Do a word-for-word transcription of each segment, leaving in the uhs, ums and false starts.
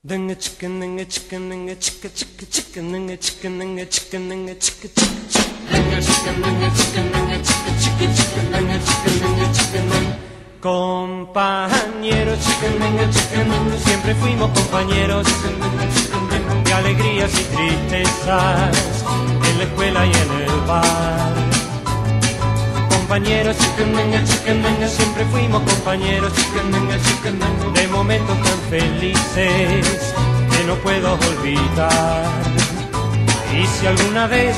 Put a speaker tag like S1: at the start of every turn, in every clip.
S1: Dinga chicken, dinga chicken, dinga chicka chicka chicken, dinga chicken, dinga chicken, dinga chicka chicka chicken, dinga chicken, dinga chicken, dinga chicka chicka chicken, dinga chicken, dinga chicken, dinga. Compañeros, chicken, dinga chicken, siempre fuimos compañeros de alegrías y tristezas, en la escuela y en el bar. Compañeros, chicken, dinga chicken, dinga, siempre fuimos compañeros, chicken, dinga chicken, dinga, de momentos tan felices que no puedo olvidar. Y si alguna vez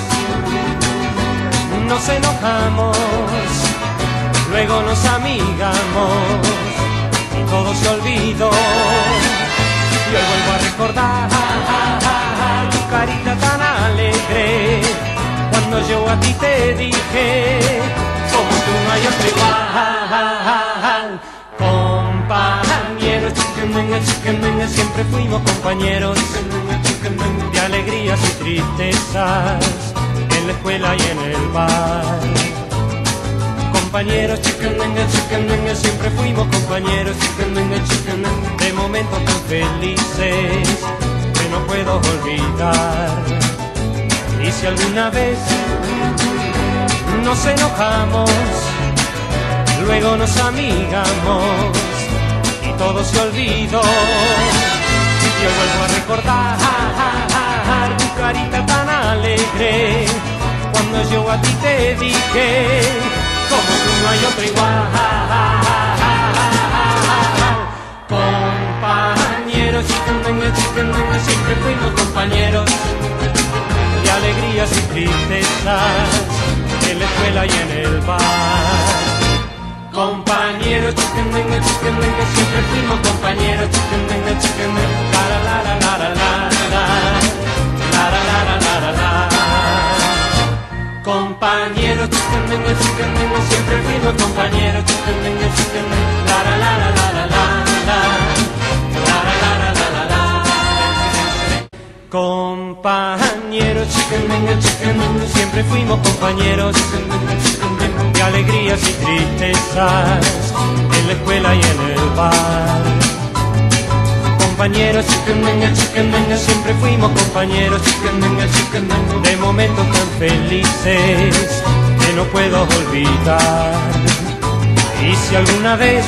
S1: nos enojamos, luego nos amigamos y todo se olvidó, y hoy vuelvo a recordar tu carita tan alegre cuando yo a ti te dije: como tú no hay otro igual. Compañeros, chicken, dinga, chicken, dinga, siempre fuimos compañeros de alegrías y tristezas, en la escuela y en el bar. Compañeros, chicken, dinga, chicken, dinga, siempre fuimos compañeros, chicken, dinga, chicken, dinga, de momentos tan felices que no puedo olvidar. Y si alguna vez nos enojamos, luego nos amigamos y todo se olvidó, yo vuelvo a recordar tu carita tan alegre cuando yo a ti te dije: como tú no hay otro igual. Compañeros, chicken, dinga, chicken, dinga, siempre fuimos compañeros de alegrías y tristezas, en la escuela y en el bar. Compañeros, chicken, dinga, chicken, dinga, siempre fuimos compañeros, chicken, dinga, chicken, dinga, la la la la la la la la la la la la. Compañeros, chicken, dinga, chicken, dinga, siempre fuimos compañeros, chicken, dinga, chicken, dinga, la la la la la la la la la la la la. Compañeros, chicken, dinga, chicken, dinga, siempre fuimos compañeros de alegrías y tristezas, en la escuela y en el bar. Compañeros, chicken, dinga, chicken, dinga, siempre fuimos compañeros, chicken, dinga, chicken, dinga, de momentos tan felices que no puedo olvidar. Y si alguna vez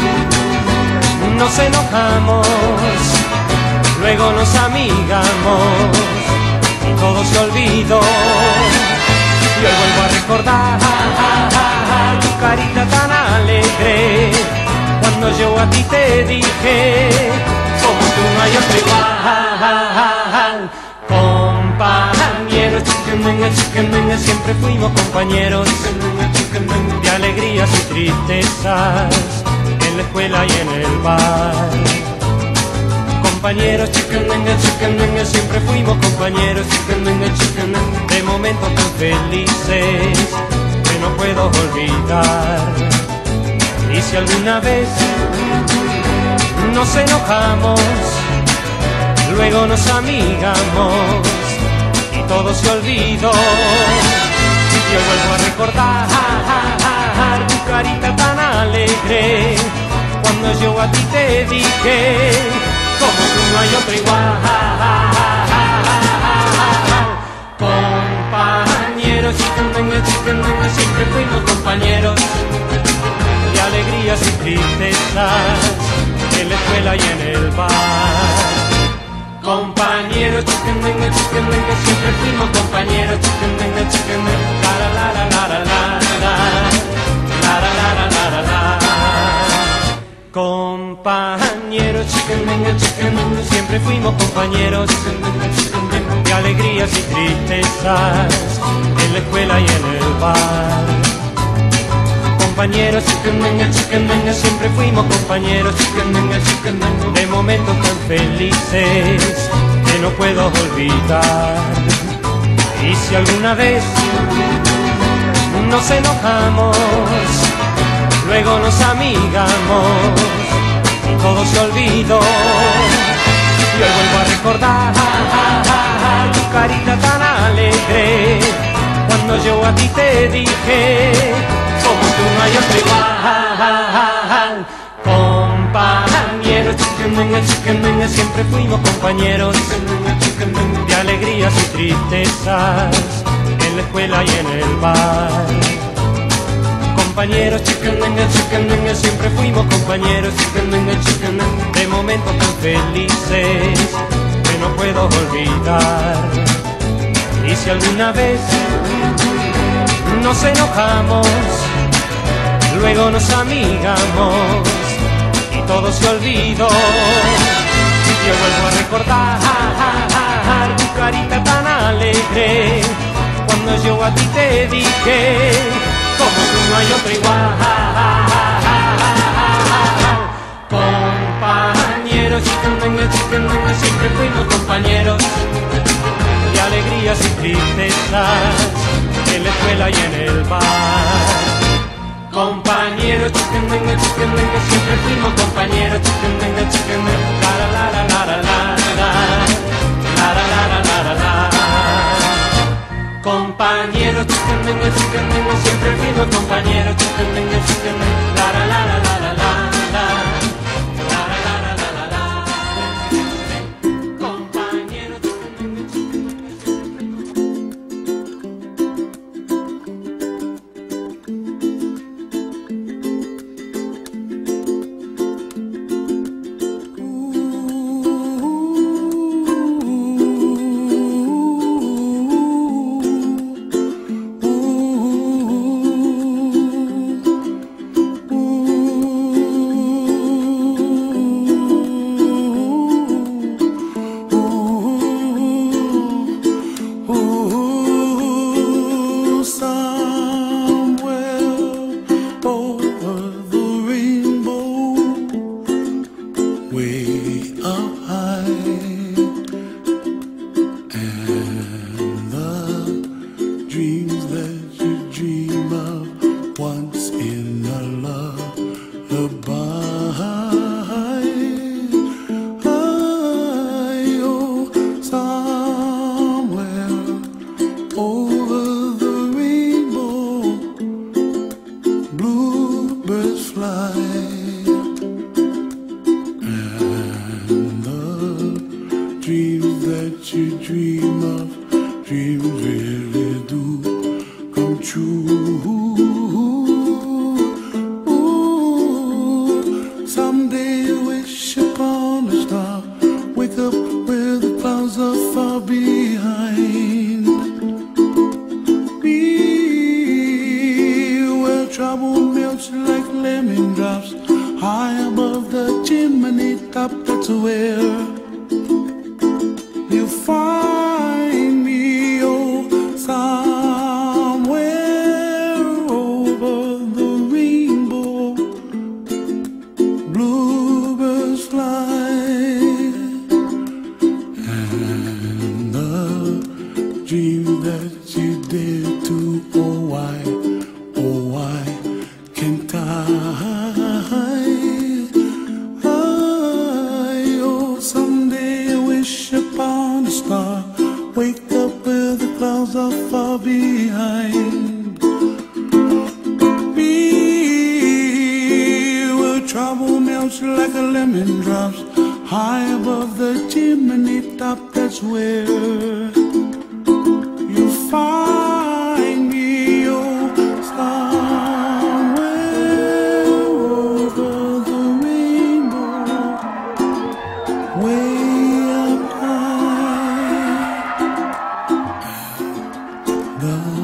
S1: nos enojamos, luego nos amigamos y todo se olvidó, y hoy vuelvo a recordar tu carita tan alegre cuando yo a ti te dije: como tú no hay otro igual. Compañeros, chicken, dinga, chicken, dinga, siempre fuimos compañeros de alegrías y tristezas, en la escuela y en el bar. Compañeros, chicken, dinga, chicken, dinga, siempre fuimos compañeros, chicken, dinga, chicken, dinga, de momentos tan felices que no puedo olvidar. Y si alguna vez nos enojamos, luego nos amigamos y todo se olvidó, y yo vuelvo a recordar tu carita tan alegre cuando yo a ti te dije: como tú no hay otro igual. Compañeros, chicken, dinga, chicken, dinga, siempre fuimos compañeros de alegrías y tristezas, en la escuela y en el bar. Compañeros, chicken, dinga, chicken, dinga, siempre fuimos compañeros, chicken, dinga, chicken, dinga, la la la la la la la la la la la la. Compañeros, chicken, dinga, chicken, dinga, siempre fuimos compañeros de alegrías y tristezas, en la escuela y en el bar. Compañeros, chicken, dinga, chicken, dinga, siempre fuimos compañeros, chicken, dinga, chicken, dinga, de momentos tan felices que no puedo olvidar. Y si alguna vez nos enojamos, luego nos amigamos y todo se olvidó, y hoy vuelvo a recordar tu carita tan alegre cuando yo a ti te dije: como tú no hay otro igual. Compañeros, compañeros, chiquendengue, chiquendengue, siempre fuimos compañeros de alegrías y tristezas, en la escuela y en el bar. Compañeros, chiquendengue, chiquendengue, siempre fuimos compañeros, chiquendengue, chiquendengue, de momentos tan felices que no puedo olvidar. Y si alguna vez nos enojamos, luego nos amigamos y todo se olvidó, yo vuelvo a recordar tu carita tan alegre cuando yo a ti te dije, como tú no hay otra igual. Compañeros, chiquendengue, chiquendengue, siempre fuimos compañeros de alegrías y tristezas, en la escuela y en el bar. Compañeros, chiquendengue, chiquendengue, siempre fuimos compañeros, chiquendengue, chiquendengue, la la la la la la la la la la la la la. Compañeros, chiquendengue, chiquendengue, siempre fuimos compañeros, chiquendengue, chiquendengue, la la la la la la la.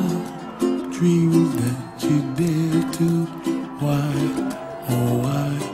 S2: Dreams that you dare to, why, oh why?